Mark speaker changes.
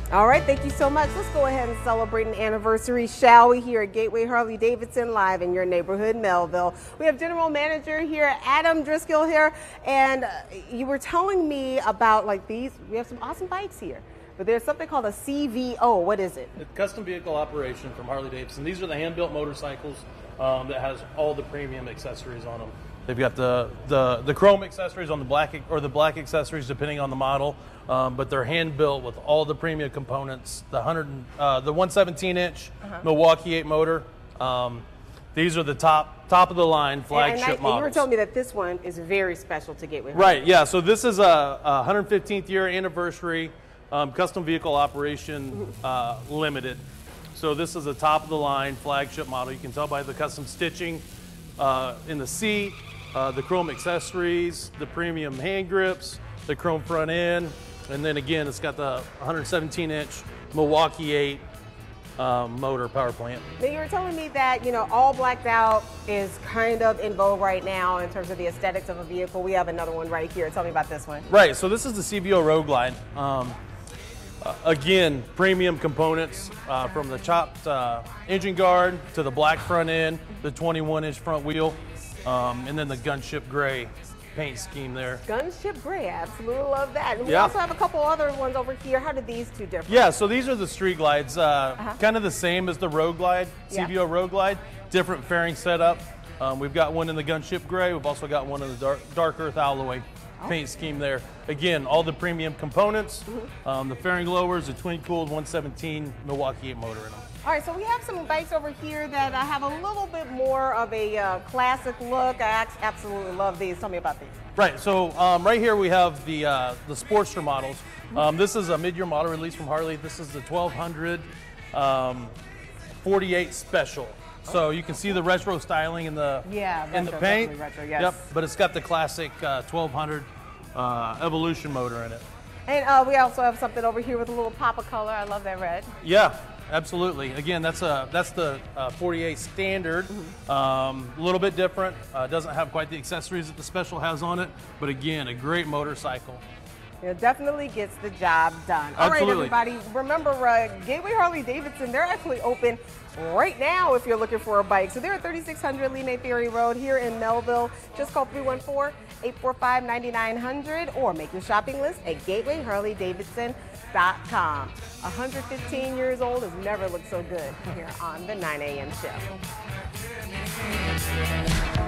Speaker 1: All right, thank you so much. Let's go ahead and celebrate an anniversary, shall we, here at Gateway Harley-Davidson, live in your neighborhood, Melville. We have General Manager here, Adam Driscoll here, and you were telling me about like these, we have some awesome bikes here, but there's something called a CVO. What is it?
Speaker 2: The Custom Vehicle Operation from Harley-Davidson. These are the hand-built motorcycles that has all the premium accessories on them. They've got the chrome accessories on the black, or the black accessories depending on the model, but they're hand built with all the premium components. The 117-inch Milwaukee 8 motor. These are the top of the line flagship models.
Speaker 1: And you were telling me that this one is very special to Gateway.
Speaker 2: Right. Yeah. So this is a 115th year anniversary Custom Vehicle Operation Limited. So this is a top of the line flagship model. You can tell by the custom stitching in the seat, the chrome accessories, the premium hand grips, the chrome front end, and then again, it's got the 117-inch Milwaukee 8 motor power plant.
Speaker 1: Now you were telling me that, you know, all blacked out is kind of in vogue right now in terms of the aesthetics of a vehicle. We have another one right here. Tell me about this one.
Speaker 2: Right, so this is the CVO Road Glide. Again, premium components from the chopped engine guard to the black front end, the 21-inch front wheel, and then the gunship gray paint scheme there.
Speaker 1: Gunship gray, I absolutely love that. And we also have a couple other ones over here. How do these two differ?
Speaker 2: Yeah, so these are the street glides, kind of the same as the Road Glide, CVO Road Glide, different fairing setup. We've got one in the gunship gray. We've also got one in the dark earth alloy paint scheme there. Again, all the premium components, the fairing lowers, the twin-cooled 117 Milwaukee 8 motor in them.
Speaker 1: All right, so we have some bikes over here that have a little bit more of a classic look. I absolutely love these. Tell me about these.
Speaker 2: Right, so right here we have the Sportster models. This is a mid-year model release from Harley. This is the 1200 48 Special. So you can see the retro styling in the paint.
Speaker 1: Retro, yes.
Speaker 2: Yep, but it's got the classic 1200 Evolution motor in it.
Speaker 1: And we also have something over here with a little pop of color. I love that red.
Speaker 2: Yeah, absolutely. Again, that's the 48 standard. A little bit different. Doesn't have quite the accessories that the Special has on it, but again, a great motorcycle.
Speaker 1: It definitely gets the job done.
Speaker 2: Absolutely.
Speaker 1: All right, everybody, remember Gateway Harley-Davidson, they're actually open right now if you're looking for a bike. So they're at 3600 Lee May Ferry Road here in Melville. Just call 314-845-9900 or make your shopping list at gatewayharleydavidson.com. 115 years old has never looked so good here on the 9 a.m. show.